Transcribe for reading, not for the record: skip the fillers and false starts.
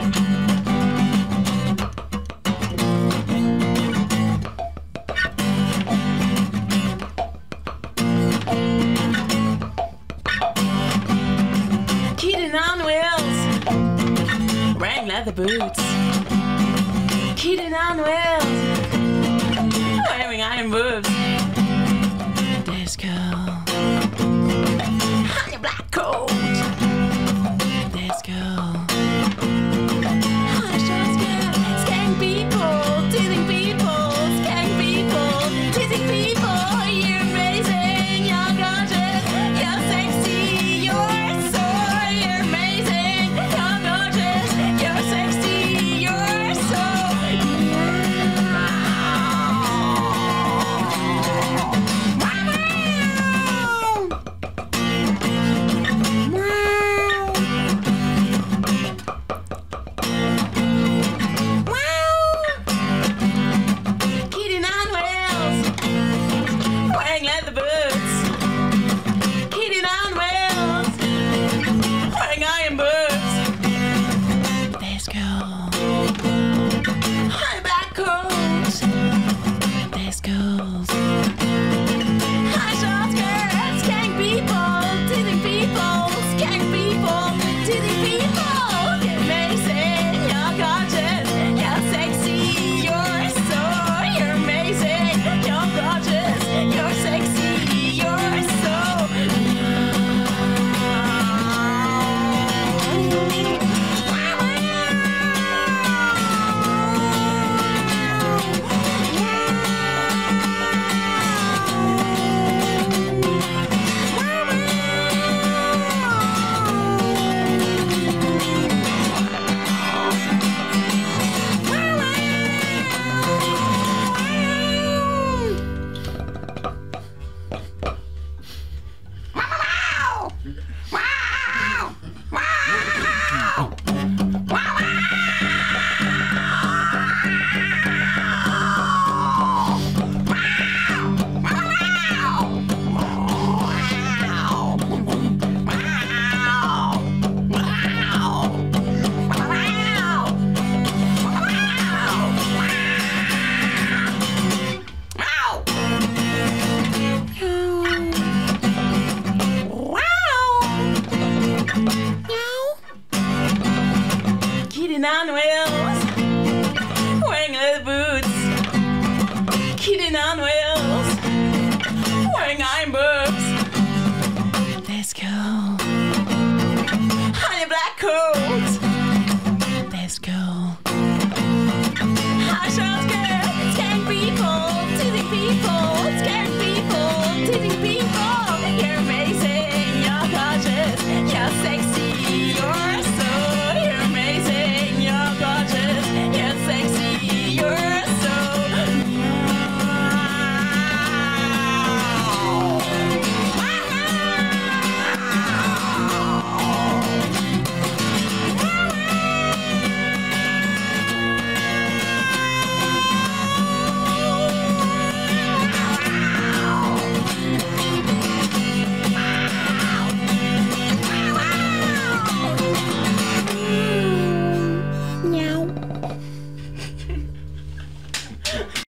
Kitten on wheels, wearing leather boots. Kitten on wheels, wearing iron boots. Disco on your black coat. Disco on your short skirt. Skank people, teasing people, skank people, teasing people. You're amazing, you're gorgeous, you're sexy, you're so. You're amazing, you're gorgeous, you're sexy, you're so. Kitten on wheels, wearing leather boots. Kitten on wheels, wearing iron boots. Disco on a black coat. Discos on a short skirt. Skank people, teasing people, skank people, teasing people. You're amazing, you're gorgeous, you're sexy, you're so. You're amazing, you're gorgeous, you're sexy, you're so. Kitten on wheels, wearing leather boots. Kitten on wheels.